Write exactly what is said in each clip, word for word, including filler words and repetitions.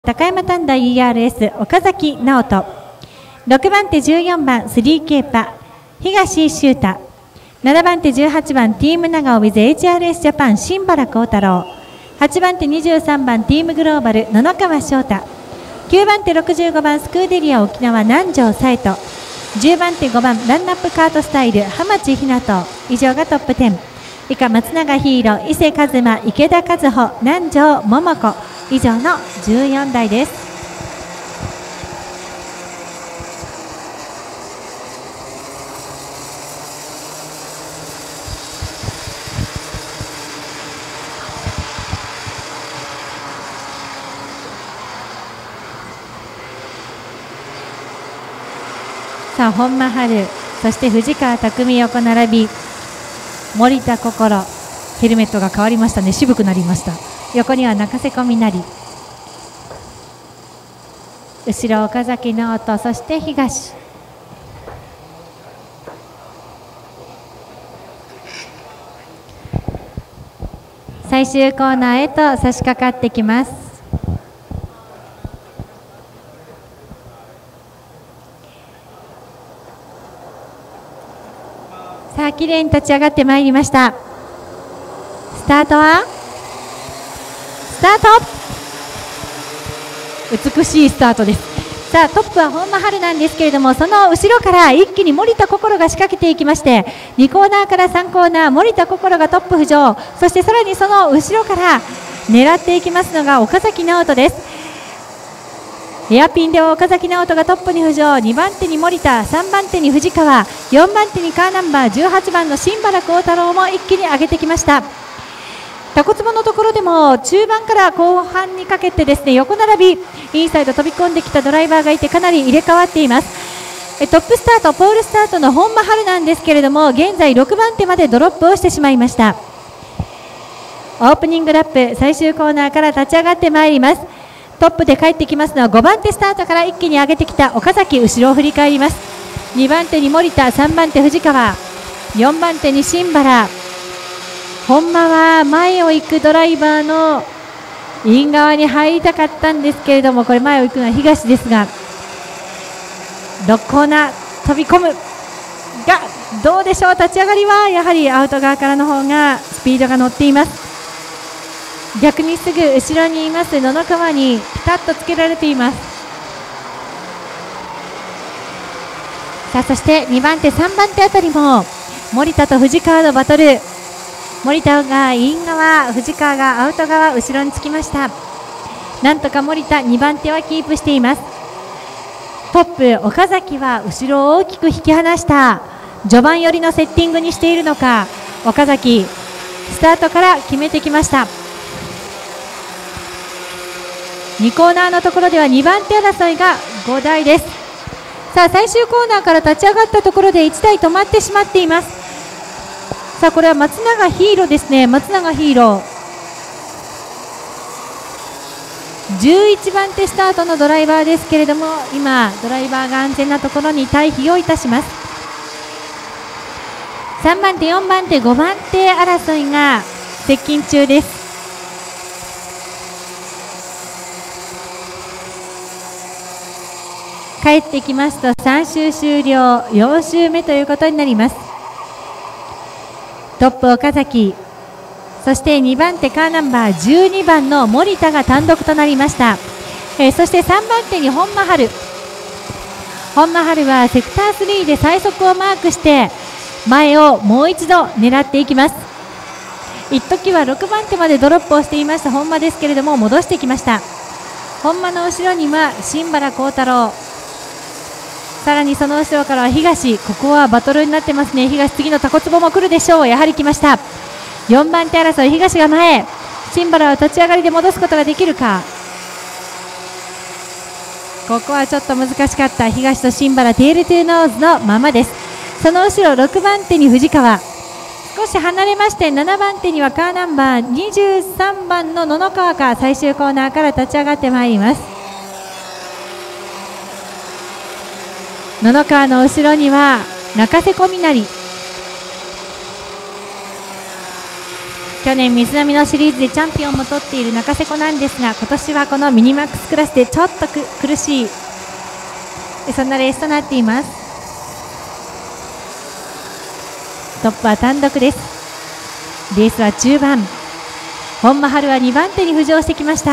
高山短大 イーアールエス 岡崎直人、ろくばん手じゅうよんばん スリーケー パ東修太、ななばん手じゅうはちばんティーム長尾 with エイチアールエス ジャパン新原幸太郎、はちばん手にじゅうさんばんティームグローバル野々川翔太、きゅうばん手ろくじゅうごばんスクーデリア沖縄南條沙人、じゅうばん手ごばんランナップカートスタイル浜地ひなと。以上がトップじゅう。以下松永ヒーロー伊勢一馬池田和穂南條桃子、以上のじゅうよんだいです。さあ本間春、そして藤川拓横並び、森田心、ヘルメットが変わりましたね、渋くなりました。横には中瀬小みなり、後ろ岡崎直人、そして東。最終コーナーへと差し掛かってきます。さあ綺麗に立ち上がってまいりました。スタートはスタート、美しいスタートです。さあトップは本間春なんですけれども、その後ろから一気に森田心が仕掛けていきまして、にコーナーからさんコーナー森田心がトップ浮上、そしてさらにその後ろから狙っていきますのが岡崎直人です。エアピンでは岡崎直人がトップに浮上、にばん手に森田、さんばん手に藤川、よんばん手にカーナンバーじゅうはちばんの新原幸太郎も一気に上げてきました。タコツボのところでも中盤から後半にかけてですね、横並びインサイド飛び込んできたドライバーがいて、かなり入れ替わっています。えトップスタートポールスタートの本間春なんですけれども、現在ろくばん手までドロップをしてしまいました。オープニングラップ最終コーナーから立ち上がってまいります。トップで帰ってきますのはごばん手スタートから一気に上げてきた岡崎、後ろを振り返ります。にばん手に森田、さんばん手藤川、よんばん手に新原。本間は前を行くドライバーのイン側に入りたかったんですけれども、これ前を行くのは東ですが、ろくコーナー飛び込むがどうでしょう。立ち上がりはやはりアウト側からの方がスピードが乗っています。逆にすぐ後ろにいます野々川にピタッとつけられています。さあそしてにばん手さんばん手あたりも森田と藤川のバトル、森田がイン側、藤川がアウト側、後ろにつきました。なんとか森田にばん手はキープしています。トップ岡崎は後ろを大きく引き離した序盤寄りのセッティングにしているのか、岡崎スタートから決めてきました。にコーナーのところではにばん手争いがごだいです。さあ最終コーナーから立ち上がったところでいちだい止まってしまっています。さあこれは松永ヒーローですね。松永ヒーローじゅういちばん手スタートのドライバーですけれども、今ドライバーが安全なところに退避をいたします。さんばん手よんばん手ごばん手争いが接近中です。帰ってきますとさん周終了、よん周目ということになります。トップ岡崎、そしてにばん手カーナンバーじゅうにばんの森田が単独となりました。えー、そしてさんばん手に本間春、本間春はセクタースリーで最速をマークして前をもう一度狙っていきます。一時はろくばん手までドロップをしていました本間ですけれども、戻してきました。本間の後ろには新原幸太郎、さらにその後ろからは東。ここはバトルになってますね。東、次のタコツボも来るでしょう。やはり来ました。よんばん手争い、東が前、新原は立ち上がりで戻すことができるか。ここはちょっと難しかった。東と新原テールトゥーノーズのままです。その後ろろくばん手に藤川、少し離れましてななばん手にはカーナンバーにじゅうさんばんの野々川が最終コーナーから立ち上がってまいります。野々川の後ろには中瀬小みなり、 去年水波のシリーズでチャンピオンも取っている中瀬子なんですが、今年はこのミニマックスクラスでちょっとく苦しい、そんなレースとなっています。トップは単独です。レースは中盤、本間春はにばん手に浮上してきました。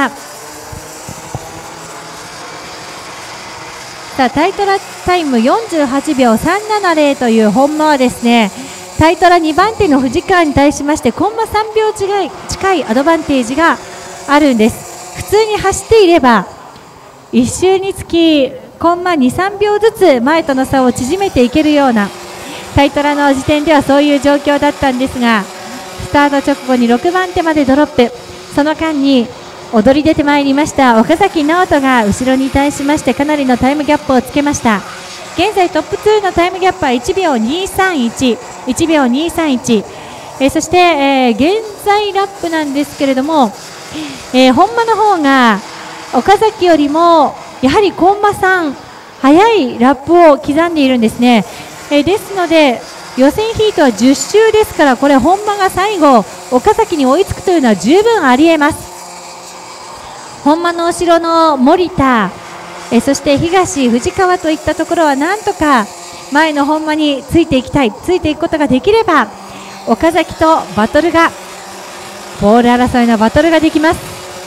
さあタイトラタイムよんじゅうはちびょうさんななゼロという本間はですね、タイトラにばん手の藤川に対しましてコンマさんびょう違い近いアドバンテージがあるんです。普通に走っていればいっ周につきコンマに、さんびょうずつ前との差を縮めていけるような、タイトラの時点ではそういう状況だったんですが、スタート直後にろくばん手までドロップ、その間に踊り出てまいりました岡崎直人が後ろに対しましてかなりのタイムギャップをつけました。現在トップにのタイムギャップはいちびょうにさんいち、いちびょうにさんいち、えー、そして、えー、現在ラップなんですけれども、えー、本間の方が岡崎よりもやはりコンマさん速いラップを刻んでいるんですね。えー、ですので予選ヒートはじゅっ周ですから、これ本間が最後岡崎に追いつくというのは十分ありえます。本間の後ろの森田、えそして東、藤川といったところはなんとか前の本間についていきたい、ついていくことができれば岡崎とバトルがボール争いのバトルができます。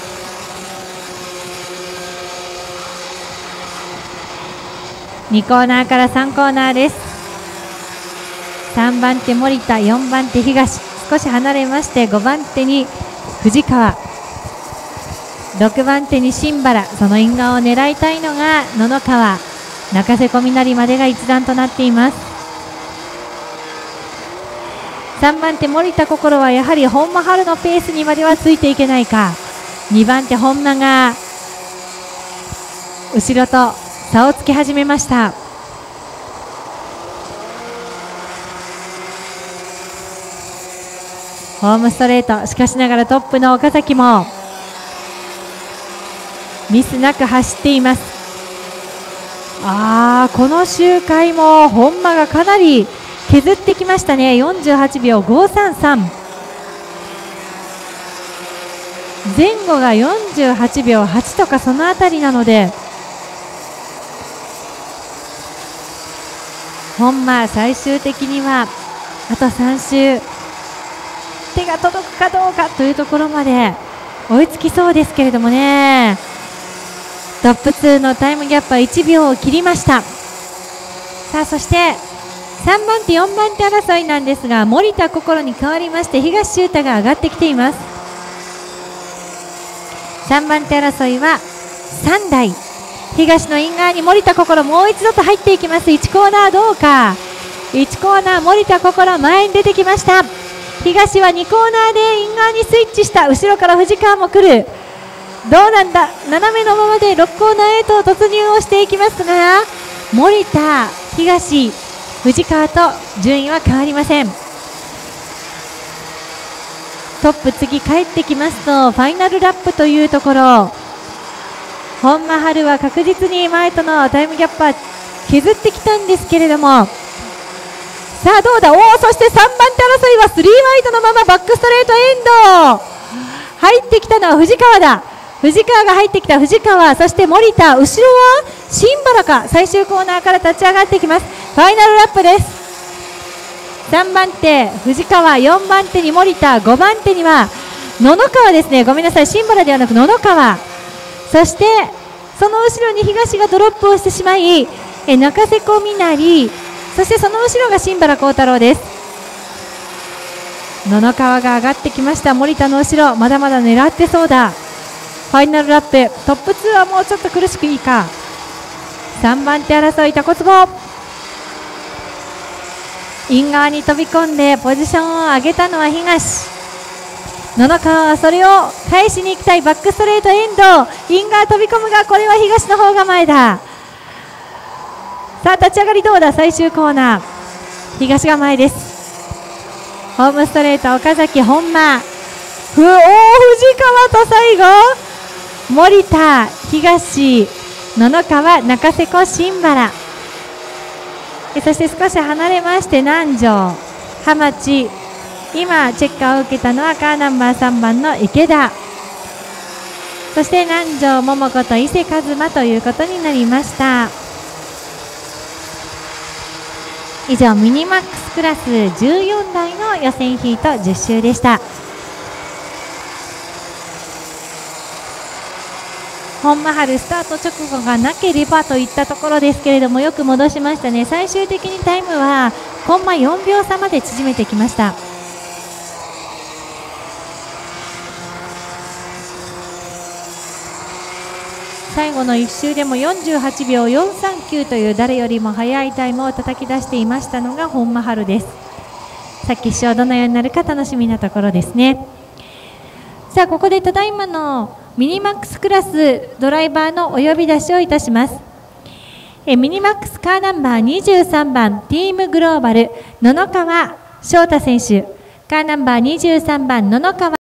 にコーナーからさんコーナーです。さんばん手森田、よんばん手東、少し離れましてごばん手に藤川、ろくばん手に新原、その因果を狙いたいのが野々川、中瀬小湊までが一段となっています。さんばん手森田心はやはり本間春のペースにまではついていけないか、にばん手本間が後ろと差をつけ始めました。ホームストレート、しかしながらトップの岡崎もミスなく走っています。あー、この周回も本間がかなり削ってきましたね。よんじゅうはちびょうごさんさん、前後がよんじゅうはちびょうはちとかそのあたりなので、本間最終的にはあとさん周手が届くかどうかというところまで追いつきそうですけれどもね。トップにのタイムギャップはいちびょうを切りました。さあそしてさんばん手よんばん手争いなんですが、森田心に代わりまして東修太が上がってきています。さんばん手争いはさんだい、東のイン側に森田心もう一度と入っていきます。いちコーナーどうか、いちコーナー森田心前に出てきました。東はにコーナーでイン側にスイッチした。後ろから藤川も来る。どうなんだ、斜めのままでろくコーナーへと突入をしていきますが、森田、東、藤川と順位は変わりません。トップ次帰ってきますとファイナルラップというところ、本間春は確実に前とのタイムギャップは削ってきたんですけれども、さあどうだ、おお、そしてさんばん手争いはスリーワイドのままバックストレートエンド、入ってきたのは藤川だ。藤川が入ってきた。藤川、そして森田、後ろは新原か。最終コーナーから立ち上がってきます。ファイナルラップです。さんばん手藤川、よんばん手に森田、ごばん手には野々川ですね。ごめんなさい、新原ではなく野々川、そしてその後ろに東がドロップをしてしまい、え中瀬小湊、そしてその後ろが新原幸太郎です。野々川が上がってきました。森田の後ろまだまだ狙ってそうだ。ファイナルラップトップにはもうちょっと苦しくいいか。さんばん手争い、タコツボイン側に飛び込んでポジションを上げたのは東。野々川はそれを返しに行きたい。バックストレートエンド、イン側飛び込むが、これは東の方が前だ。さあ立ち上がりどうだ。最終コーナー東が前です。ホームストレート岡崎本間、ふお藤川と最後森田、東、野々川、中瀬小新原、そして少し離れまして南條、浜地、 今チェッカーを受けたのはカーナンバーさんばんの池田、そして南條桃子と伊勢和馬ということになりました。以上ミニマックスクラスじゅうよんだいの予選ヒートじゅっ周でした。本間春スタート直後がなければといったところですけれども、よく戻しましたね。最終的にタイムはコンマよんびょう差まで縮めてきました。最後のいっ周でもよんじゅうはちびょうよんさんきゅうという誰よりも速いタイムを叩き出していましたのが本間春です。さっき決勝どのようになるか楽しみなところですね。さあここでただいまのミニマックスクラスドライバーのお呼び出しをいたします。えミニマックスカーナンバーにじゅうさんばんティームグローバル野々川翔太選手、カーナンバーにじゅうさんばん野々川